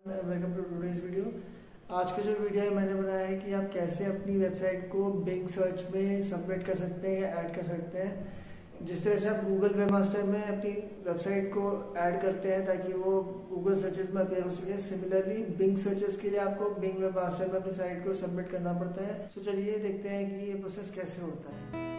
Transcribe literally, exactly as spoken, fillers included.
Welcome to today's video. आज का जो वीडियो है मैंने बनाया है कि आप कैसे अपनी वेबसाइट को बिंग सर्च में सबमिट कर सकते हैं या ऐड कर सकते हैं। जिस तरह से आप गूगल वेबमास्टर में अपनी वेबसाइट को ऐड करते हैं ताकि वो गूगल सर्चेज में अपीयर हो सके, सिमिलरली बिंग सर्चेज के लिए आपको बिंग वेबमास्टर में अपनी साइट को सबमिट करना पड़ता है। तो चलिए देखते हैं कि ये प्रोसेस कैसे होता है।